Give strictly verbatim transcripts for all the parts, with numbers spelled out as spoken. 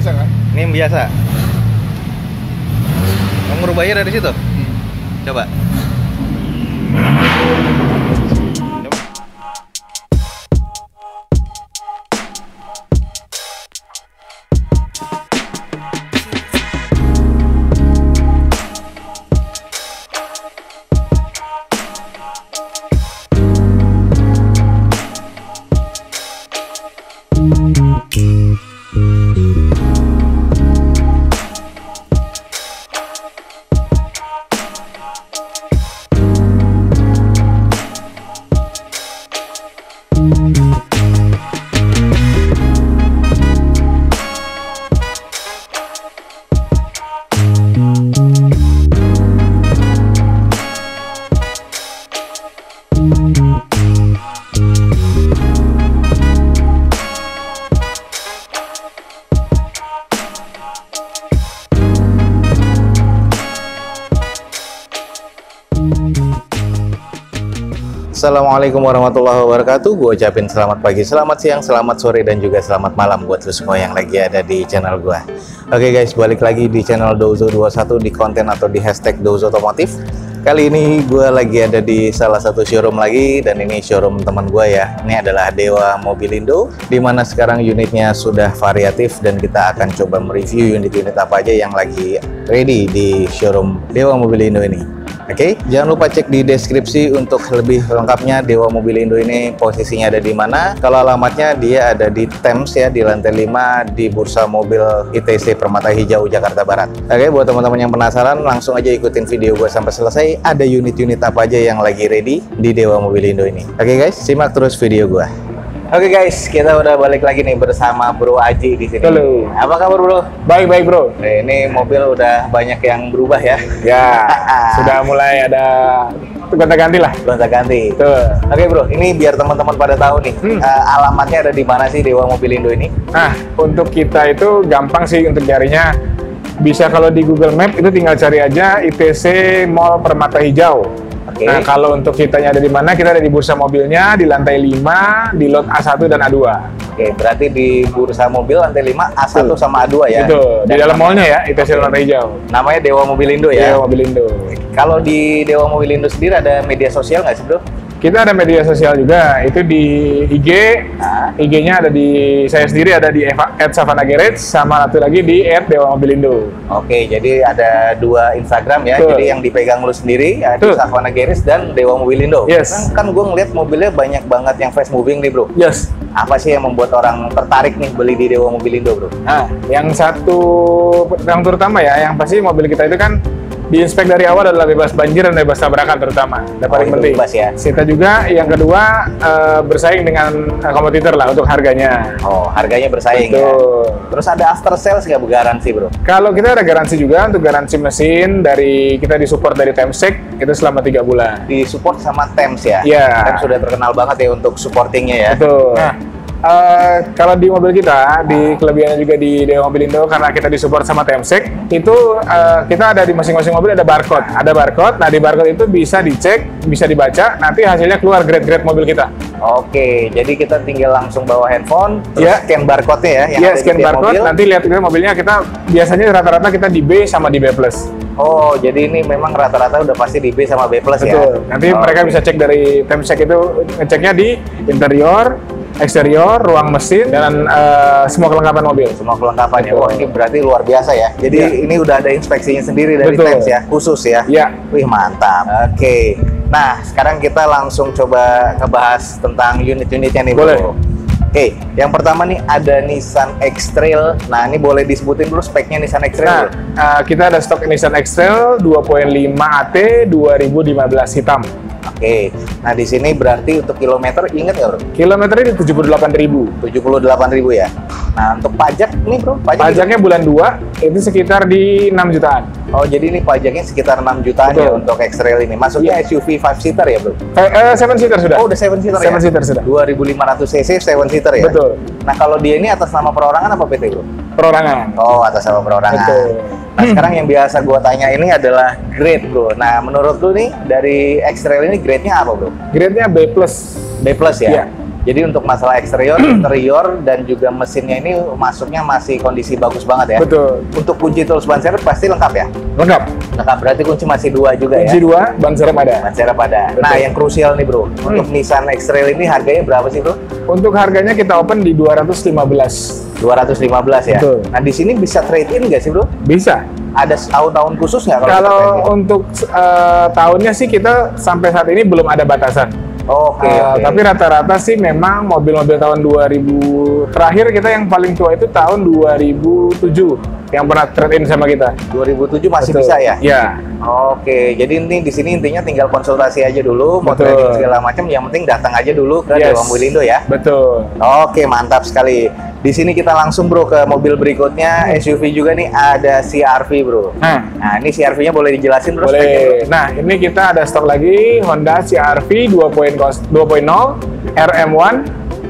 biasa kan? Ini yang biasa. Kamu ngerubahnya dari situ? Hmm. Coba. Assalamualaikum warahmatullahi wabarakatuh. Gue ucapin selamat pagi, selamat siang, selamat sore, dan juga selamat malam buat lo semua yang lagi ada di channel gue. Oke guys, balik lagi di channel Dozo dua puluh satu di konten atau di hashtag Dozo Otomotif. Kali ini gue lagi ada di salah satu showroom lagi, dan ini showroom teman gue ya. Ini adalah Dewa Mobilindo, dimana sekarang unitnya sudah variatif dan kita akan coba mereview unit-unit apa aja yang lagi ready di showroom Dewa Mobilindo ini. Oke, okay, jangan lupa cek di deskripsi untuk lebih lengkapnya Dewa Mobilindo ini posisinya ada di mana. Kalau alamatnya dia ada di Thames ya, di lantai lima di Bursa Mobil I T C Permata Hijau Jakarta Barat. Oke, okay, buat teman-teman yang penasaran langsung aja ikutin video gue sampai selesai. Ada unit-unit apa aja yang lagi ready di Dewa Mobilindo ini. Oke okay guys, simak terus video gue. Oke okay guys, kita udah balik lagi nih bersama Bro Aji di sini. Halo. Apa kabar Bro? Baik-baik Bro. Nah, ini mobil udah banyak yang berubah ya. Ya, sudah mulai ada gonta-ganti lah. Gonta-ganti. Tuh. Oke Bro, ini biar teman-teman pada tahu nih, hmm. uh, alamatnya ada di mana sih Dewa Mobilindo ini? Nah, untuk kita itu gampang sih untuk carinya. Bisa kalau di Google Map itu tinggal cari aja I T C Mall Permata Hijau. Okay. Nah, kalau untuk kitanya ada di mana, kita ada di bursa mobilnya di lantai lima, di lot A satu dan A dua. Oke, okay, berarti di bursa mobil lantai lima, A satu sama A dua ya? Itu, di dalam mallnya ya, I T C okay. Lantai Hijau. Namanya Dewa Mobilindo ya? Dewa Mobilindo. Kalau di Dewa Mobilindo sendiri ada media sosial nggak sih Bro? Kita ada media sosial juga, itu di I G, nah. I G-nya ada di, saya sendiri ada di at savana garage, sama satu lagi di at Dewa Mobilindo. Oke, jadi ada dua Instagram ya, Tuh. jadi yang dipegang lu sendiri, ya, di Savana Garage dan Dewa Mobilindo. Yes. Kan, kan gue ngeliat mobilnya banyak banget yang fast moving nih Bro. Yes. Apa sih yang membuat orang tertarik nih beli di Dewa Mobilindo Bro? Nah, yang satu, yang terutama ya, yang pasti mobil kita itu kan diinspek dari awal adalah bebas banjir dan bebas tabrakan terutama. Dan oh, paling penting. Bebas ya. Kita juga yang kedua uh, bersaing dengan uh, kompetitor lah untuk harganya. Oh, harganya bersaing. Betul. Ya. Terus ada after sales nggak garansi Bro? Kalau kita ada garansi juga untuk garansi mesin dari kita disupport dari Temsec itu selama tiga bulan. Disupport sama Thames ya? Iya. Thames sudah terkenal banget ya untuk supportingnya ya. Betul. Nah, Uh, kalau di mobil kita, di kelebihannya juga di Dewa Mobilindo karena kita disupport sama Temsec, itu uh, kita ada di masing-masing mobil ada barcode, ada barcode. Nah di barcode itu bisa dicek, bisa dibaca, nanti hasilnya keluar grade-grade mobil kita. Oke, jadi kita tinggal langsung bawa handphone, terus ya. Scan barcode-nya ya? Iya, scan barcode, mobil. Nanti lihat itu mobilnya kita biasanya rata-rata kita di B sama di B plus. Oh, jadi ini memang rata-rata udah pasti di B sama B plus ya? Betul. Nanti oh, mereka okay. bisa cek dari Temsec itu ngeceknya di interior, eksterior, ruang mesin, dan uh, semua kelengkapan mobil. Semua kelengkapannya. Wah, ini berarti luar biasa ya. Jadi ya. Ini udah ada inspeksinya sendiri dari Thames ya, khusus ya. Iya. Wih, mantap. Oke. Okay. Nah, sekarang kita langsung coba ngebahas tentang unit-unitnya nih, Bro. Boleh. Oke, okay. Yang pertama nih ada Nissan X-Trail. Nah, ini boleh disebutin dulu speknya Nissan X-Trail. Nah, uh, kita ada stok Nissan X-Trail dua koma lima A T dua ribu lima belas hitam. Oke, nah di sini berarti untuk kilometer inget nggak Bro? Kilometernya di tujuh puluh delapan ribu. tujuh puluh delapan ribu ya. Nah untuk pajak nih Bro? Pajak Pajaknya gitu? Bulan dua itu sekitar di enam jutaan. Oh jadi ini pajaknya sekitar enam jutaan. Betul. Ya untuk X-Trail ini. Masuknya yeah. S U V lima seater ya Bro? Eh, uh, seven seater sudah. Oh udah seven seater ya? seven seater sudah. dua ribu lima ratus cc seven seater ya? Betul. Nah kalau dia ini atas nama perorangan apa P T Bro? Perorangan. Oh atas nama perorangan. Betul. Nah sekarang yang biasa gue tanya ini adalah grade Bro. Nah menurut lu nih dari X-Trail ini grade-nya apa Bro? Grade-nya B plus. B plus ya? Iya. Jadi untuk masalah eksterior, interior, dan juga mesinnya ini masuknya masih kondisi bagus banget ya. Betul. Untuk kunci tools ban serep pasti lengkap ya? Lengkap. Lengkap, berarti kunci masih dua juga Kunci ya? Kunci dua, ban serep ada. Ban serep ada. Betul. Nah, yang krusial nih bro, hmm. untuk Nissan X-Trail ini harganya berapa sih bro? Untuk harganya kita open di dua ratus lima belas. dua ratus lima belas ya? Betul. Nah, di sini bisa trade-in nggak sih bro? Bisa. Ada tahun-tahun khusus nggak kalau Kalau untuk uh, tahunnya sih kita sampai saat ini belum ada batasan. Oke, okay, uh, okay. Tapi rata-rata sih memang mobil-mobil tahun dua ribu terakhir kita yang paling tua itu tahun dua ribu tujuh yang pernah trade-in sama kita. dua ribu tujuh masih Betul. Bisa ya? Iya. Oke, jadi ini di sini intinya tinggal konsultasi aja dulu, mau trading segala macam, yang penting datang aja dulu ke yes. Dewa Mobilindo ya. Betul. Oke, mantap sekali. Di sini kita langsung bro ke mobil berikutnya, hmm. S U V juga nih, ada C R V bro. Nah, nah ini C R V-nya boleh dijelasin bro? Boleh. Nah, ini kita ada stok lagi Honda C R V dua titik nol R M satu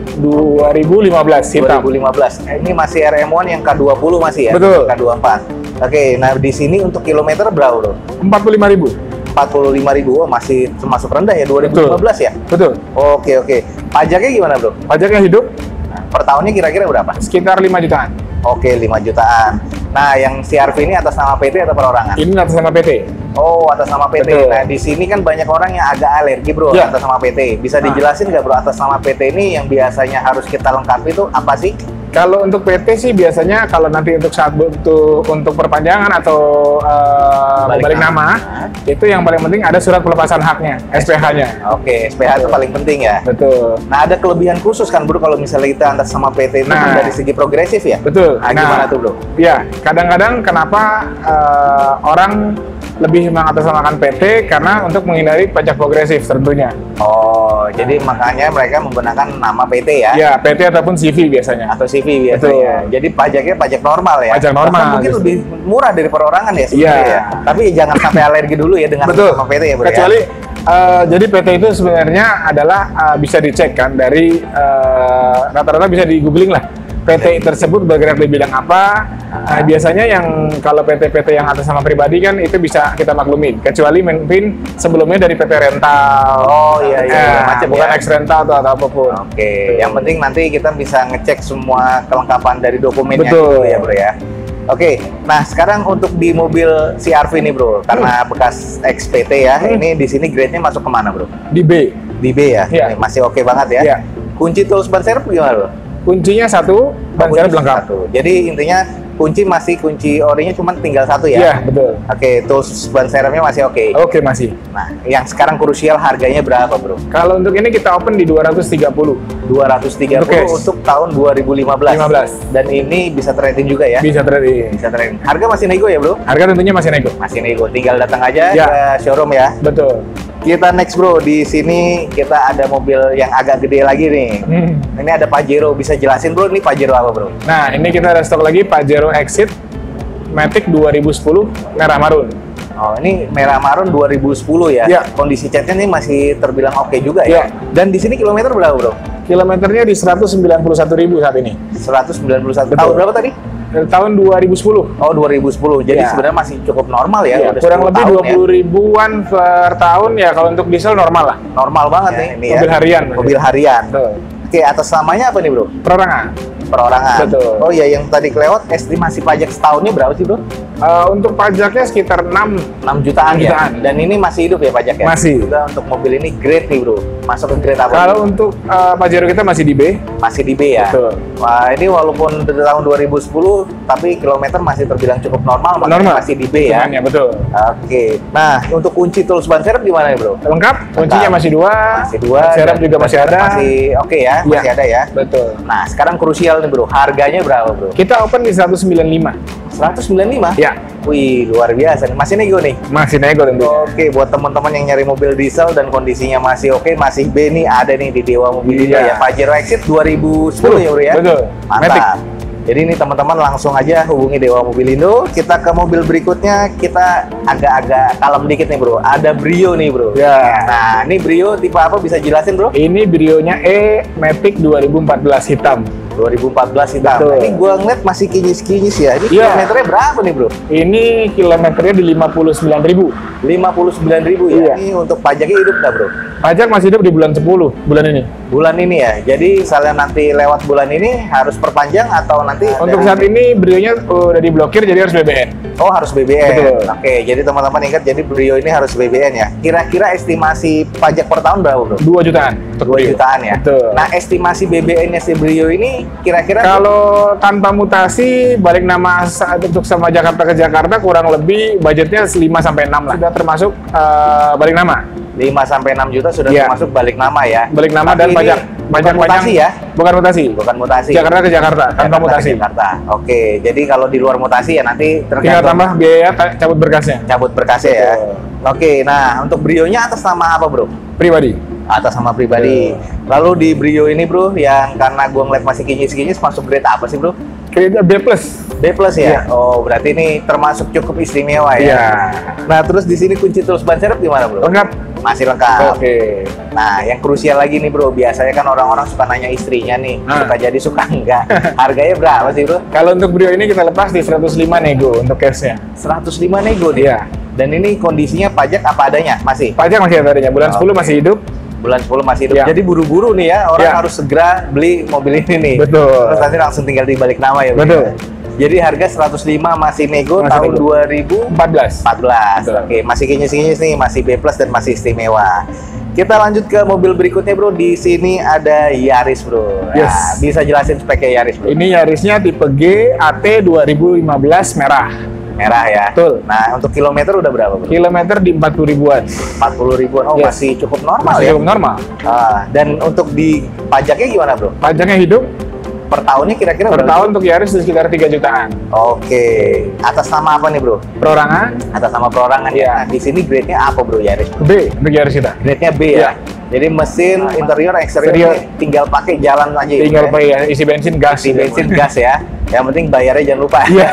dua ribu lima belas hitam. dua ribu lima belas. Ini masih R M satu yang K dua puluh masih ya? Betul. K dua puluh empat. Oke, nah di sini untuk kilometer berapa bro? empat puluh lima ribu. empat puluh lima ribu, oh, masih termasuk rendah ya, dua ribu lima belas Betul. ya? Betul. Oke, oke. Pajaknya gimana bro? Pajaknya hidup. Per tahunnya kira-kira berapa? Sekitar lima jutaan. Oke, lima jutaan. Nah, yang C R V ini atas nama P T atau perorangan? Ini atas nama P T. Oh, atas nama P T. Betul. Nah, di sini kan banyak orang yang agak alergi bro, ya. Atas nama P T. Bisa nah. dijelasin nggak bro, atas nama P T ini yang biasanya harus kita lengkapi itu apa sih? Kalau untuk P T sih biasanya kalau nanti untuk saat untuk untuk perpanjangan atau uh, balik, balik nama, nama itu yang paling penting ada surat pelepasan haknya, S P H-nya. Oke, S P H itu paling penting ya. Betul. Nah, ada kelebihan khusus kan bro kalau misalnya kita atas sama P T itu nah, dari segi progresif ya? Betul. Nah, gimana tuh bro? Ya, kadang-kadang kenapa uh, orang lebih mengatasnamakan P T karena untuk menghindari pajak progresif tentunya. Oh, jadi makanya mereka menggunakan nama P T ya? Ya, P T ataupun C V biasanya. Atau C V biasanya. Betul. Jadi pajaknya pajak normal ya? Pajak normal. Bahkan mungkin lebih murah dari perorangan ya sebenarnya ya. ya. Tapi jangan sampai alergi dulu ya dengan Betul. nama P T ya bro. Kecuali ya? uh, jadi P T itu sebenarnya adalah uh, bisa dicek kan dari rata-rata uh, bisa di googling lah. P T tersebut bergerak di bidang apa? Nah, biasanya yang kalau P T-P T yang atas nama pribadi kan itu bisa kita maklumin. Kecuali mungkin sebelumnya dari P T rental. Oh iya iya. Eh, macam bukan ya. X rental atau, atau apapun. Oke. Okay. Yang penting nanti kita bisa ngecek semua kelengkapan dari dokumennya. Betul. Gitu ya bro ya. Oke. Okay. Nah sekarang untuk di mobil C R V ini bro, karena hmm. bekas X P T ya, hmm. ini di sini grade-nya masuk kemana bro? Di B. Di B ya. Ya. Masih oke okay banget ya. Ya. Kunci tools ban serep gimana bro? Kuncinya satu, ban serep lengkap. Satu. Jadi intinya kunci masih kunci orinya cuma tinggal satu ya? Iya, betul. Oke, tools ban serepnya masih oke? Okay. Oke, okay, masih. Nah, yang sekarang krusial harganya berapa bro? Kalau untuk ini kita open di dua ratus tiga puluh. dua ratus tiga puluh untuk, untuk tahun dua ribu lima belas. lima belas. Dan ini bisa trade-in juga ya? Bisa trade-in. Bisa trade-in. Harga masih nego ya bro? Harga tentunya masih nego. Masih nego, tinggal datang aja ya. ke showroom ya? Betul. Kita next bro, di sini kita ada mobil yang agak gede lagi nih. Hmm. Ini ada Pajero, bisa jelasin bro, ini Pajero apa bro? Nah, ini kita ada stok lagi Pajero Exit Matic dua ribu sepuluh merah marun. Oh, ini merah marun dua ribu sepuluh ya? Ya. Kondisi catnya ini masih terbilang oke okay juga ya? Ya. Dan di sini kilometer berapa bro? Kilometernya di seratus sembilan puluh satu ribu saat ini. seratus sembilan puluh satu. Tahun berapa tadi? Tahun dua ribu sepuluh. Oh, dua ribu sepuluh. Jadi ya. Sebenarnya masih cukup normal ya? Ya, kurang lebih dua puluh ribuan per tahun ya. Kalau untuk diesel normal lah. Normal banget ya, nih ini mobil ya. harian. Mobil harian. Betul. Oke, atas namanya apa nih bro? Perorangan. Perorangan. Betul. Oh iya, yang tadi kelewat estimasi pajak setahunnya berapa sih bro? Uh, untuk pajaknya sekitar enam jutaan, jutaan. Ya? Dan ini masih hidup ya pajaknya? Masih. Kita untuk mobil ini grade nih bro. Masuk ke grade apa? Kalau untuk uh, Pajero kita masih di B. Masih di B ya? Betul. Wah, ini walaupun dari tahun dua ribu sepuluh, tapi kilometer masih terbilang cukup normal, normal. Masih di B ya? Ya, betul. Oke. Nah, untuk kunci tools ban serep gimana nih bro? Lengkap, kuncinya masih dua. Masih dua. Serep juga masih ada. Masih oke okay ya? Masih ya. ada ya? Betul. Nah, sekarang krusial nih bro, harganya berapa bro? Kita open di seratus sembilan puluh lima. seratus sembilan puluh lima? Ya. Wih, luar biasa nih. Masih nego nih? Masih nego tentu. Oke, buat teman-teman yang nyari mobil diesel dan kondisinya masih oke, masih B nih, ada nih di Dewa Mobilindo ya. Pajero Exit dua ribu sepuluh ya bro ya? Betul. Mantap. Matic. Jadi ini teman-teman langsung aja hubungi Dewa Mobilindo. Kita ke mobil berikutnya, kita agak-agak kalem dikit nih bro. Ada Brio nih bro. Ya. Nah, ini Brio tipe apa bisa jelasin bro? Ini Brionya E Matic dua ribu empat belas hitam. dua ribu empat belas hitam. Betul. Ini gua ngeliat masih kinyis-kinyis ya. Ini Iya. kilometernya berapa nih, Bro? Ini kilometernya di lima puluh sembilan ribu. lima puluh sembilan ribu ya. Iya. Ini untuk pajaknya hidup nggak, Bro? Pajak masih hidup di bulan sepuluh bulan ini. Bulan ini ya. Jadi misalnya nanti lewat bulan ini harus perpanjang atau nanti Untuk dari- saat ini Brio-nya udah diblokir jadi harus B B N. Oh, harus B B N. Betul. Oke, jadi teman-teman ingat jadi Brio ini harus B B N ya. Kira-kira estimasi pajak per tahun berapa, Bro? dua jutaan untuk dua Brio. jutaan ya. Betul. Nah, estimasi B B N-nya si Brio ini kira-kira Kalau tanpa mutasi balik nama saat untuk sama Jakarta ke Jakarta kurang lebih budgetnya lima sampai enam lah. Sudah termasuk eh, balik nama. lima sampai enam juta sudah Iya. termasuk balik nama ya. Balik nama Tapi dan ini pajak. bukan Pajak mutasi panjang. ya. Bukan mutasi. Bukan mutasi. Jakarta ke Jakarta tanpa Jakarta ke mutasi. Jakarta. Oke, jadi kalau di luar mutasi ya nanti Tinggal tergantung tambah biaya ta- cabut berkasnya. cabut berkasnya ya. Betul. Oke, nah untuk Brio-nya atas nama apa, Bro? Pribadi. Atas nama pribadi. Lalu di Brio ini, Bro, yang karena gua ngeliat masih kinyis-kinyis masuk grade apa sih, Bro? Kredit B plus. B plus ya? Iya. Oh, berarti ini termasuk cukup istimewa ya? Iya. Nah, terus di sini kunci terus ban serep gimana, Bro? Lengkap. Masih lengkap. Oke. Nah, yang krusial lagi nih, Bro. Biasanya kan orang-orang suka nanya istrinya nih, Nah. suka jadi suka enggak. Harganya berapa sih, Bro? Kalau untuk Brio ini kita lepas di seratus lima nego untuk cashnya. seratus lima nego nih. Iya. Dan ini kondisinya pajak apa adanya? Masih? Pajak masih ada adanya. Bulan Oke. sepuluh masih hidup. Bulan sepuluh masih hidup. Iya. Jadi buru-buru nih ya, orang Iya. harus segera beli mobil ini nih. Betul. Terus nanti langsung tinggal dibalik nama ya, Bro? Betul. Jadi harga seratus lima masih nego Masih tahun nego. dua ribu empat belas. empat belas. Betul. Oke, masih kinyis-kinyis nih, masih B plus dan masih istimewa. Kita lanjut ke mobil berikutnya, Bro. Di sini ada Yaris, Bro. Nah, Yes. bisa jelasin speknya Yaris, Bro? Ini Yarisnya tipe G A T dua ribu lima belas merah. Merah ya. Betul. Nah, untuk kilometer udah berapa, Bro? Kilometer di empat puluh ribuan. empat puluh ribuan. Oh, Yes. masih cukup normal Masih ya. cukup normal. Ah, dan untuk di pajaknya gimana, Bro? Pajaknya hidup Per tahunnya kira-kira per berapa? tahun untuk Yaris di sekitar tiga jutaan. Oke. Atas nama apa nih, Bro? Perorangan Atas nama perorangan ya. Iya. Nah, di sini grade-nya apa, Bro, Yaris? B untuk Yaris kita. Grade-nya B ya. Iya. Jadi mesin, interior, eksterior Exterior. ini tinggal pakai jalan aja. Tinggal ya. pay ya, isi bensin gas. Isi bensin gas ya. Yang penting bayarnya jangan lupa. Iya.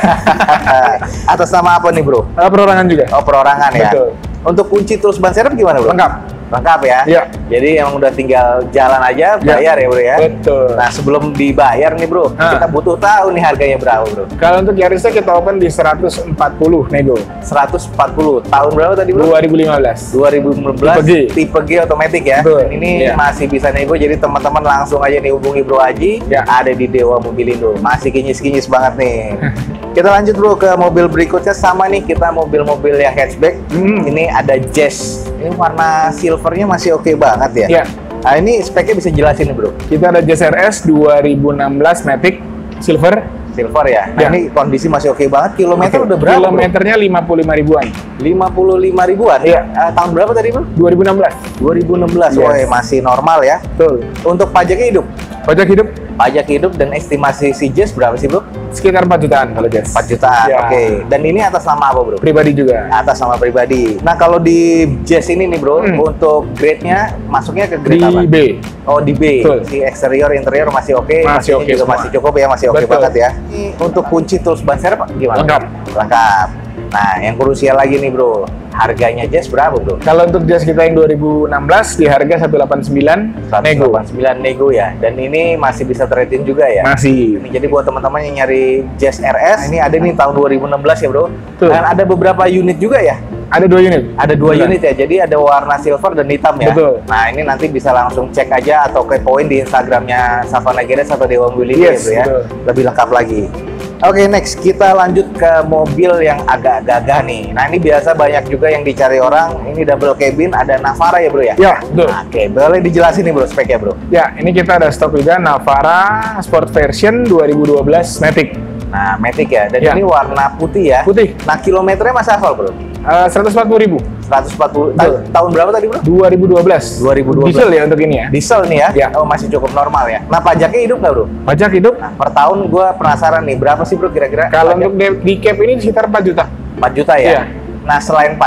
Atas nama apa nih, Bro? Eh, perorangan juga. Oh, perorangan ya. Betul. Untuk kunci terus ban serep gimana, Bro? Lengkap. Lengkap ya. Iya. Jadi yang udah tinggal jalan aja bayar ya, Bro ya. Betul. Nah, sebelum dibayar nih, Bro, Nah. kita butuh tahu nih harganya berapa, Bro? Kalau untuk Yarisnya kita open di seratus empat puluh nego. seratus empat puluh. Tahun berapa tadi, Bro? dua ribu lima belas. dua ribu lima belas. Tipe G. Tipe G otomatis ya. Betul. Dan ini Iya. masih bisa nego, jadi teman-teman langsung aja nih hubungi Bro Haji. Ya. Ada di Dewa Mobilindo. Masih kinyis-kinyis banget nih. Kita lanjut, Bro, ke mobil berikutnya. Sama nih, kita mobil-mobil yang hatchback. Hmm. Ini ada Jazz. Ini warna silvernya masih oke banget ya. Iya. Nah, ini speknya bisa jelasin nih, Bro. Kita ada Jazz R S dua ribu enam belas Matic Silver. Silver ya. Nah, Ya. ini kondisi masih oke banget. Kilometer udah berapa, Bro? Kilometernya lima puluh lima ribuan. lima puluh lima ribuan. Iya. Eh, tahun berapa tadi, Bro? dua ribu enam belas. dua ribu enam belas. Yes. Wah, masih normal ya. Betul. Untuk pajaknya hidup. Pajak hidup Pajak hidup dan estimasi si Jazz berapa sih, Bro? sekitar empat jutaan kalau Jazz. empat jutaan. Ya. Oke. Dan ini atas nama apa, Bro? Pribadi juga. Atas nama pribadi. Nah, kalau di Jazz ini nih, Bro, Hmm. untuk grade-nya masuknya ke grade Di apa? B. Oh, di B. Betul. Si eksterior, interior masih oke, Masih mesinnya oke juga semua. masih cukup ya, masih oke Betul. banget ya. Ini untuk kunci tools ban serep gimana? Lengkap. Lengkap. Nah, yang krusial lagi nih, Bro. Harganya Jazz berapa, Bro? Kalau untuk Jazz kita yang dua ribu enam belas di harga seratus delapan puluh sembilan nego. seratus delapan puluh sembilan nego ya. Dan ini masih bisa trade-in juga ya. Masih. Ini jadi buat teman-teman yang nyari Jazz R S, ini ada nih tahun dua ribu enam belas ya, Bro. Betul. Dan ada beberapa unit juga ya. Ada dua unit. Ada dua Betul. unit ya. Jadi ada warna silver dan hitam ya. Betul. Nah, ini nanti bisa langsung cek aja atau kepoin di Instagramnya Savana Gedes atau Dewa Mobilindo Yes, ya, Bro ya. betul. Lebih lengkap lagi. Oke, next kita lanjut ke mobil yang agak gagah nih. Nah, ini biasa banyak juga yang dicari orang. Ini double cabin, ada Navara ya, Bro ya? Ya, betul. Nah, oke, boleh dijelasin nih, Bro, speknya, Bro. Ya, ini kita ada stok juga Navara Sport Version dua ribu dua belas Matic. Nah, Matic ya. Dan Ya. ini warna putih ya. Putih. Nah, kilometernya masih hafal, Bro? Eh, seratus empat puluh ribu. seratus empat puluh. Ta- Betul. tahun berapa tadi, Bro? dua ribu dua belas. dua ribu dua belas. Diesel ya untuk ini ya. Diesel nih ya? Ya. Oh, masih cukup normal ya. Nah, pajaknya hidup nggak, Bro? Pajak hidup. Nah, per tahun gue penasaran nih, berapa sih, Bro, kira-kira? Kalau pajak? untuk di, di cap ini sekitar empat juta. empat juta ya? Iya. Nah, selain pajak,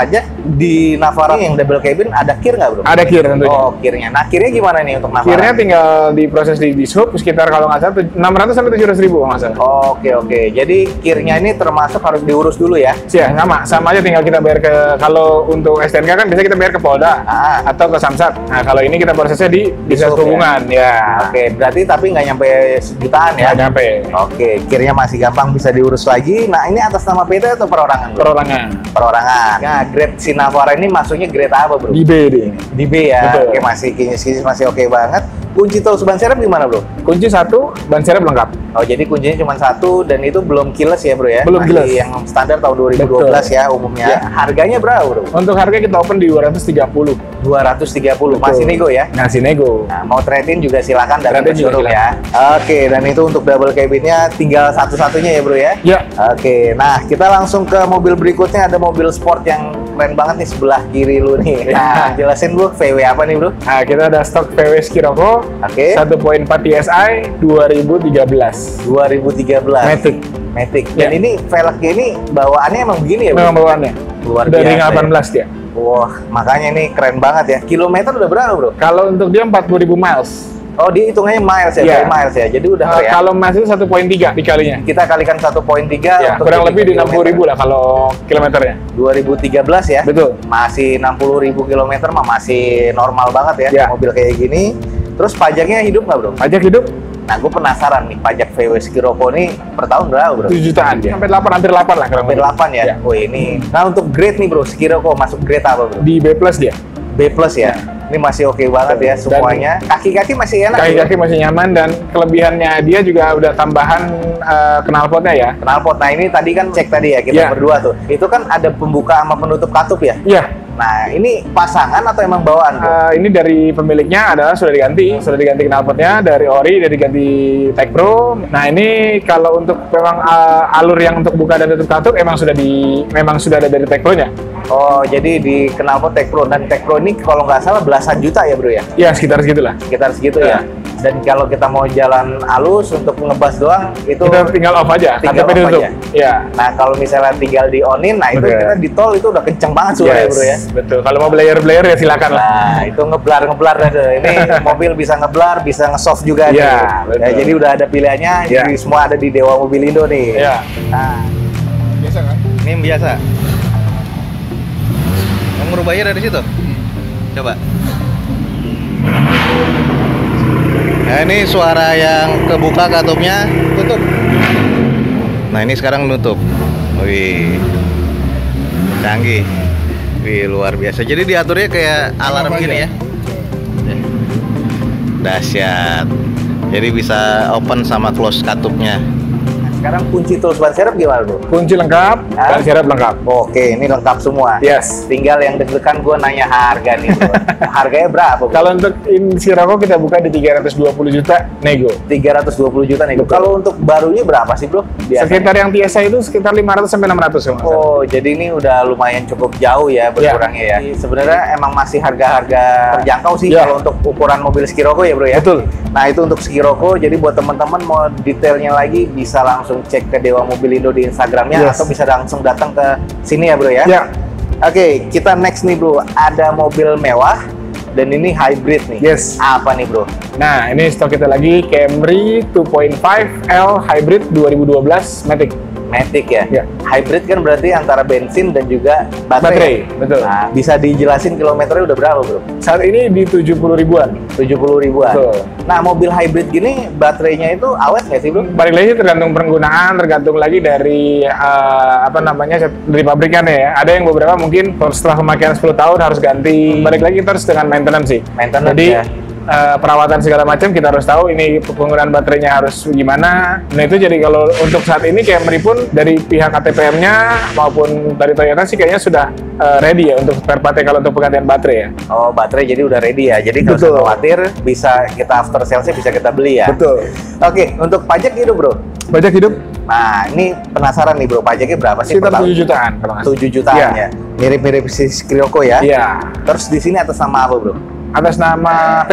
di Navara yang double cabin ada kir nggak bro? Ada kir tentunya. Oh, kirnya. Nah, kirnya gimana nih untuk Navara? Kirnya tinggal diproses di dishub sekitar kalau nggak salah enam ratus sampai tujuh ratus ribu nggak salah. Oke oke. Jadi kirnya ini termasuk harus diurus dulu ya? Ya sama, sama aja tinggal kita bayar ke, kalau untuk S T N K kan biasanya kita bayar ke Polda Ah. atau ke Samsat. Nah kalau ini kita prosesnya di Dinas Dishub, Perhubungan ya. Oke, berarti tapi nggak nyampe sejutaan ya? Nggak nyampe. Oke, kirnya masih gampang bisa diurus lagi. Nah, ini atas nama P T atau perorangan bro? Perorangan. Perorangan. Nah, grade si Navara ini masuknya grade apa bro? Di B D. Di B ya. Betul. Oke, masih kinyis-kinyis masih oke banget. Kunci tol ban serep gimana bro? Kunci satu, ban serep lengkap. Oh, jadi kuncinya cuma satu dan itu belum keyless ya bro ya? Belum Masih keyless. yang standar tahun dua ribu dua belas Betul. ya umumnya. Ya. Harganya berapa bro? Untuk harga kita open di dua ratus tiga puluh. dua ratus tiga puluh. Betul. Masih nego ya? Ngasih nego. Nah, mau trade-in juga silakan datang ke Trade-in juga showroom ya. Oke, dan itu untuk double cabinnya tinggal satu-satunya ya bro ya? Ya. Oke, nah kita langsung ke mobil berikutnya. Ada mobil sport yang keren banget nih sebelah kiri lu nih. Nah, jelasin bro, V W apa nih bro? Nah, kita ada stok V W Scirocco Oke. satu koma empat T S I dua ribu tiga belas. dua ribu tiga belas. Matic. Matic. Dan Ya. ini velgnya ini bawaannya emang begini ya bro? Memang bawaannya. Luar Dari biasa delapan ya. belas dia. Wah, makanya ini keren banget ya. Kilometer udah berapa bro? Kalau untuk dia empat puluh ribu miles. Oh, dia hitungannya miles ya, Iya. dari miles ya. Jadi udah Nah, ya. kalau miles itu satu koma tiga dikalinya. Kita kalikan satu koma tiga Ya, untuk kurang jadi lebih di enam puluh kilometer. ribu lah kalau kilometernya. dua ribu tiga belas ya. Betul. Masih enam puluh ribu kilometer mah masih normal banget ya, Ya. mobil kayak gini. Terus pajaknya hidup nggak bro? Pajak hidup Nah, gue penasaran nih, pajak V W Scirocco nih per tahun berapa bro? tujuh jutaan dia. Sampai delapan, hampir delapan lah kurang Hampir lebih. delapan ya? Ya. Wih ini. Nah untuk grade nih bro, Scirocco masuk grade apa bro? Di B plus dia. B plus ya? Ini masih oke banget ya Dan- semuanya. Kaki-kaki masih enak Kaki-kaki bro? masih nyaman dan kelebihannya dia juga udah tambahan eh, knalpotnya ya. Knalpot. Nah ini tadi kan cek tadi ya, kita Ya. berdua tuh. Itu kan ada pembuka sama penutup katup ya? Iya. Nah ini pasangan atau emang bawaan bro? Eh, ini dari pemiliknya adalah sudah diganti, sudah diganti knalpotnya dari ori, dari diganti Tech Pro. Nah ini kalau untuk memang eh, alur yang untuk buka dan tutup katup emang sudah di, memang sudah ada dari Tech Pro-nya. Oh jadi di knalpot Tech Pro. Dan Tech Pro ini kalau nggak salah belasan juta ya bro ya? Ya sekitar segitulah. Sekitar segitu Ya. ya. Dan kalau kita mau jalan halus untuk ngebas doang itu Kita tinggal off aja, Tinggal K T P off ditutup. aja. Ya. nah kalau misalnya tinggal di onin, nah itu Betul. kita di tol itu udah kenceng banget suara ya Yes, bro ya. betul. Kalau mau player-player ya silakan lah. Nah itu ngeblar ngeblar dah tuh. Ini mobil bisa ngeblar, bisa nge-soft juga Iya, nih. betul. Ya, jadi udah ada pilihannya. Iya. Jadi semua ada di Dewa Mobil Indo nih. Ya. Nah Biasa kan? ini yang biasa. Yang merubahnya dari situ. Coba. Nah ini suara yang kebuka katupnya tutup. Nah ini sekarang nutup. Wih, canggih. Wih luar biasa. Jadi diaturnya kayak alarm Apa gini aja? ya. Dahsyat. Jadi bisa open sama close katupnya. Sekarang kunci tools ban serep gimana bro? Kunci lengkap, Hah? ban serep lengkap. Oke, ini lengkap semua. Yes. Tinggal yang deg-degan gue nanya harga nih bro. Harganya berapa bro? Kalau untuk in Scirocco kita buka di tiga ratus dua puluh juta nego. tiga ratus dua puluh juta nih. Betul. Kalau untuk barunya berapa sih bro? Biasanya? Sekitar yang T S I itu sekitar lima ratus sampai enam ratus kalau nggak salah. Oh, jadi ini udah lumayan cukup jauh ya berkurangnya ya. Jadi sebenarnya emang masih harga-harga terjangkau sih Ya. kalau untuk ukuran mobil Scirocco ya bro ya. Betul. Nah itu untuk Scirocco. Jadi buat teman-teman mau detailnya lagi bisa langsung cek ke Dewa Mobil Indo di Instagramnya Yes. atau bisa langsung datang ke sini ya bro ya. Ya. Oke, kita next nih bro. Ada mobil mewah dan ini hybrid nih. Yes. Apa nih bro? Nah, ini stok kita lagi Camry dua koma lima L Hybrid dua ribu dua belas Matic. Matic ya? Ya. Hybrid kan berarti antara bensin dan juga baterai. Baterai, ya? betul. Nah, bisa dijelasin kilometernya udah berapa bro? Saat ini di tujuh puluh ribuan. tujuh puluh ribuan. Betul. Nah, mobil hybrid gini baterainya itu awet nggak sih bro? Balik lagi tergantung penggunaan, tergantung lagi dari eh, apa namanya dari pabrikannya ya. Ada yang beberapa mungkin setelah pemakaian sepuluh tahun harus ganti. Balik lagi terus dengan maintenance sih. Maintenance Jadi ya. eh, perawatan segala macam kita harus tahu ini penggunaan baterainya harus gimana. Nah itu jadi kalau untuk saat ini Camry pun dari pihak A T P M-nya maupun dari Toyota sih kayaknya sudah eh, ready ya untuk spare part kalau untuk penggantian baterai ya. Oh, baterai jadi udah ready ya. Jadi nggak usah Betul. khawatir, bisa kita after sales bisa kita beli ya. Betul. Oke, untuk pajak gitu bro. Pajak hidup Nah, ini penasaran nih bro, pajaknya berapa sih per sekitar tahun? tujuh jutaan kalau nggak salah. tujuh jutaan Iya. ya. Mirip-mirip si Scirocco ya. Iya. Terus di sini atas nama apa bro? Atas nama P T.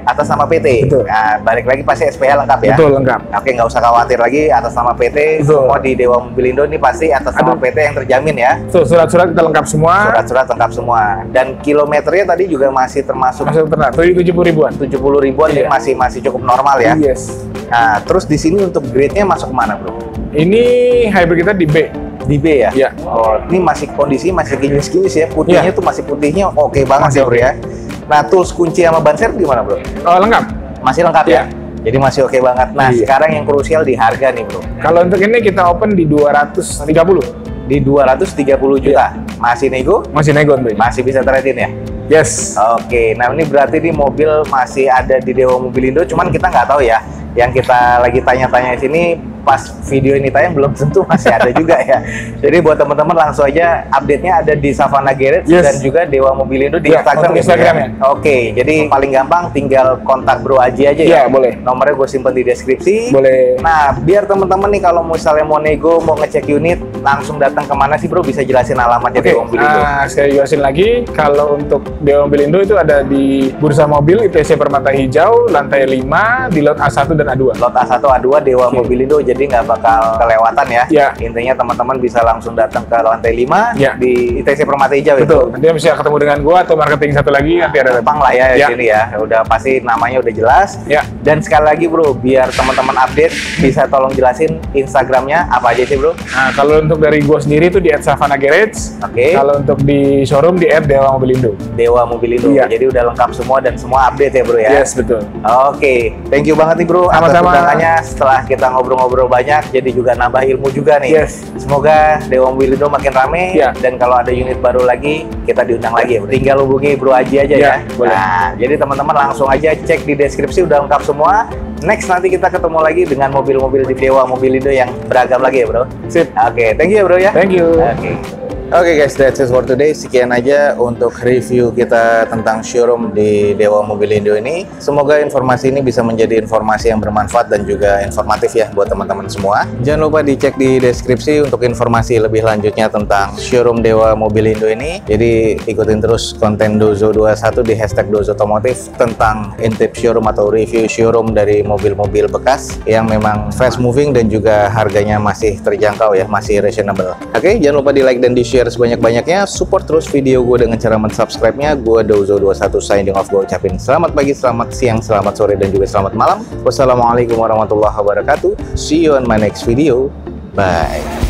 atas nama P T. Betul. Nah, balik lagi pasti S P H lengkap ya. Betul, lengkap. Oke, nggak usah khawatir lagi atas nama P T. Betul. Semua di Dewa Mobilindo ini pasti atas nama Aduh. P T yang terjamin ya. Tuh, surat-surat kita lengkap semua. Surat-surat lengkap semua. Dan kilometernya tadi juga masih termasuk Masuk ternak, tujuh puluh ribuan. tujuh puluh ribuan, Iya. jadi masih masih cukup normal ya. Yes. Nah, terus di sini untuk grade-nya masuk kemana, bro? Ini hybrid kita di B. Di B ya? Iya. Oh, ini masih kondisi masih kinis-kinis ya. Putihnya Iya. tuh masih putihnya oke banget Masih ya, bro oke. ya. Nah, tools kunci sama ban serep gimana, bro? Oh, lengkap. Masih lengkap Iya. ya? Jadi masih oke banget. Nah, Iya. sekarang yang krusial di harga nih, bro. Kalau untuk ini kita open di dua ratus tiga puluh. Di dua ratus tiga puluh juta. Masih nego? Masih nego untuk ini. Masih bisa trade-in ya? Yes. Oke, nah ini berarti di mobil masih ada di Dewa Mobilindo, cuman kita nggak tahu ya. Yang kita lagi tanya-tanya di sini pas video ini tayang belum tentu masih ada juga ya. Jadi buat teman-teman langsung aja update-nya ada di Savana Garage Yes. dan juga Dewa Mobilindo di Ya, Instagram. untuk gitu Instagramnya. ya. Oke, jadi paling gampang tinggal kontak Bro Aji aja ya. Iya, boleh. Nomornya gue simpen di deskripsi. Boleh. Nah, biar teman-teman nih kalau misalnya mau nego, mau ngecek unit, langsung datang kemana sih Bro? Bisa jelasin alamatnya Oke, Dewa Mobilindo. nah, saya jelasin lagi. Kalau untuk Dewa Mobilindo itu ada di Bursa Mobil I T C Permata Hijau, lantai lima, di lot A satu dan A dua. Lot A satu A dua Dewa Oke. Mobilindo, jadi nggak bakal kelewatan ya. Ya. Intinya teman-teman bisa langsung datang ke lantai lima Ya. di I T C Permata Hijau Betul. itu. Nanti bisa ketemu dengan gua atau marketing satu lagi nanti ada. Gampang lah ya, Ya. di sini ya. Udah pasti namanya udah jelas. Ya. Dan sekali lagi Bro, biar teman-teman update, bisa tolong jelasin Instagramnya apa aja sih Bro? Nah, kalau untuk dari gua sendiri itu di at Savana Garage. Oke. Kalau untuk di showroom di at Dewa Mobilindo. Dewa Mobilindo. Iya. Jadi udah lengkap semua dan semua update ya Bro ya. Yes, betul. Oke, thank you banget nih Bro atas Sama-sama. undangannya. Setelah kita ngobrol-ngobrol banyak, jadi juga nambah ilmu juga nih. Yes. Semoga Dewa Mobilindo makin rame Ya. dan kalau ada unit baru lagi, kita diundang lagi ya Bro. Tinggal hubungi Bro Aji aja ya. Ya, boleh. Nah, jadi teman-teman langsung aja cek di deskripsi udah lengkap semua. Next nanti kita ketemu lagi dengan mobil-mobil di Dewa Mobilindo yang beragam lagi ya Bro. Sip. Oke, thank you ya Bro ya. Thank you. Oke. Oke guys, that's it for today. Sekian aja untuk review kita tentang showroom di Dewa Mobilindo ini. Semoga informasi ini bisa menjadi informasi yang bermanfaat dan juga informatif ya buat teman-teman semua. Jangan lupa dicek di deskripsi untuk informasi lebih lanjutnya tentang showroom Dewa Mobilindo ini. Jadi ikutin terus konten Dozo dua puluh satu di hashtag Dozo Otomotif tentang intip showroom atau review showroom dari mobil-mobil bekas yang memang fast moving dan juga harganya masih terjangkau ya, masih reasonable. Oke, jangan lupa di like dan di share sebanyak-banyaknya. Support terus video gue dengan cara men-subscribe-nya. Gue Dozo dua puluh satu signing off. Gue ucapin selamat pagi, selamat siang, selamat sore, dan juga selamat malam. Wassalamualaikum warahmatullahi wabarakatuh. See you on my next video. Bye.